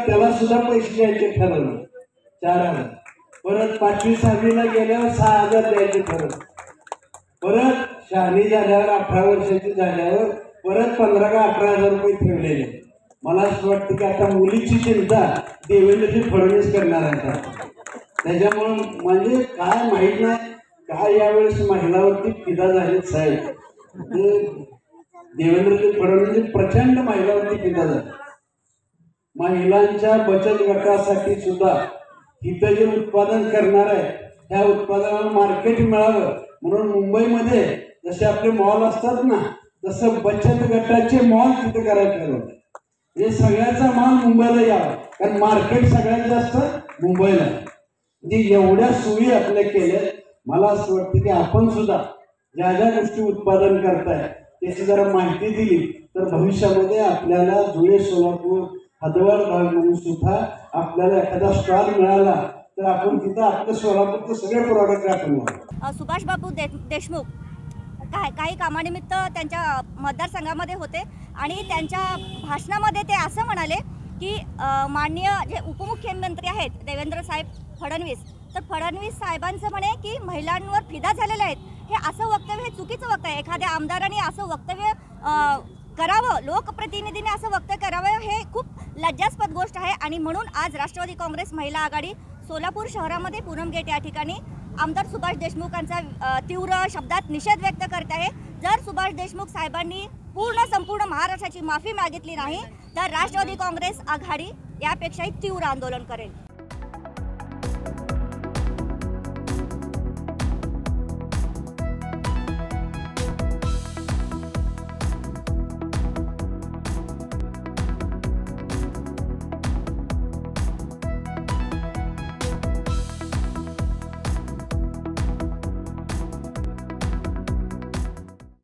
त्याला सुद्धा पैसे द्यायचे ठरवलं 4,000. परत 5वी 6वीला गेल्यावर 6,000 द्यायचे ठरवलं. परत शहाणी झाल्यावर 18 वर्षाची झाल्यावर परत 15 का 18,000 रुपये ठेवलेले. मला असं वाटतं की आता मुलीची चिंता देवेंद्रजी फडणवीस करणार आहेत. त्याच्यामुळं म्हणजे काय माहीत नाही काय यावेळेस महिलावरती फिदा झालेत साहेब. देवेंद्रजी फडणवीस प्रचंड महिलावरती फिदा झाले. महिलांच्या बचत गटासाठी सुद्धा इथं जे उत्पादन करणार आहे त्या उत्पादनाला मार्केट मिळावं म्हणून मुंबईमध्ये जसे आपले मॉल असतात ना तसं बचत गटाचे मॉल तिथे करायचे ठरवलं. हे सगळ्याचा माल मुंबईला यावा कारण मार्केट सगळ्यात जास्त मुंबईला. म्हणजे एवढ्या सोयी आपल्या केल्या. मला असं वाटतं की आपण सुद्धा ज्या ज्या गोष्टी उत्पादन करताय त्याची जरा माहिती दिली तर भविष्यामध्ये आपल्याला धुळे सोलापूर हदवाड भाग म्हणून सुद्धा आपल्याला एखादा स्टॉल मिळाला तर आपण तिथं आपलं सोलापूरचे सगळे प्रोडक्ट आपण सुभाष बाबू देशमुख काही कामानिमित्त त्यांच्या मतदारसंघामध्ये होते आणि त्यांच्या भाषणामध्ये ते असं म्हणाले की माननीय जे उपमुख्यमंत्री आहेत देवेंद्र साहेब फडणवीस तर फडणवीस साहेबांचं म्हणे की महिलांवर फिदा झालेले आहेत. हे असं वक्तव्य हे चुकीचं वक्तव्य आहे. एखाद्या आमदारांनी असं वक्तव्य करावं लोकप्रतिनिधीने असं वक्तव्य करावं हे खूप लज्जास्पद गोष्ट आहे. आणि म्हणून आज राष्ट्रवादी काँग्रेस महिला आघाडी सोलापूर शहरामध्ये पूनम गेट या ठिकाणी आमदार सुभाष देशमुखांचा तीव्र शब्दात निषेध व्यक्त करत आहे. जर सुभाष देशमुख साहेबांनी संपूर्ण महाराष्ट्राची माफी मागितली नाही तर राष्ट्रवादी काँग्रेस आघाडी यापेक्षाही तीव्र आंदोलन करेल.